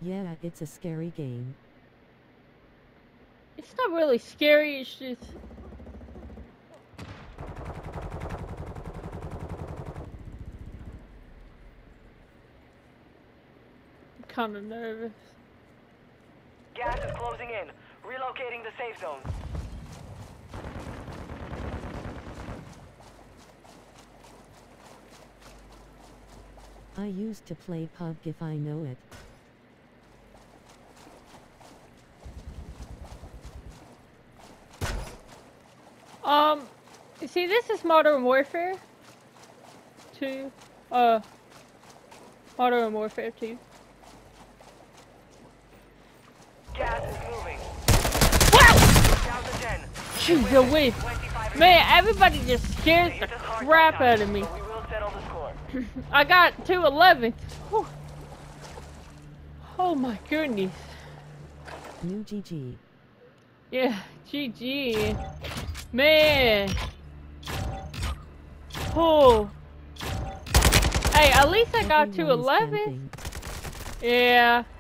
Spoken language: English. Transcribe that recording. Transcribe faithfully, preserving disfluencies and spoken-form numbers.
Yeah, it's a scary game. It's not really scary, it's just... I'm kinda nervous. Gas is closing in. Relocating the safe zone. I used to play P U B G if I know it. Um, see, this is Modern Warfare two. Uh, Modern Warfare two. Gas is moving. Wow! Down to ten. Jeez, the whiz. Man, everybody just scares the crap out of me. But we will settle the score. I got two eleven. Oh my goodness. New G G. Yeah, G G. Man. Oh. Hey, at least I got two eleven. Yeah.